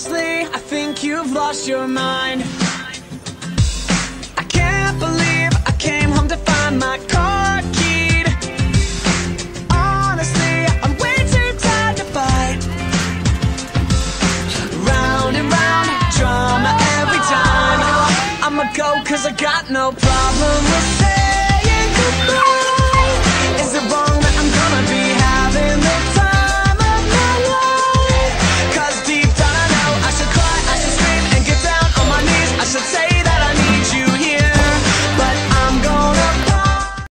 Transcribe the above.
Honestly, I think you've lost your mind. I can't believe I came home to find my car keyed. Honestly, I'm way too tired to fight. Round and round, drama every time. I'ma go 'cause I got no problem with it.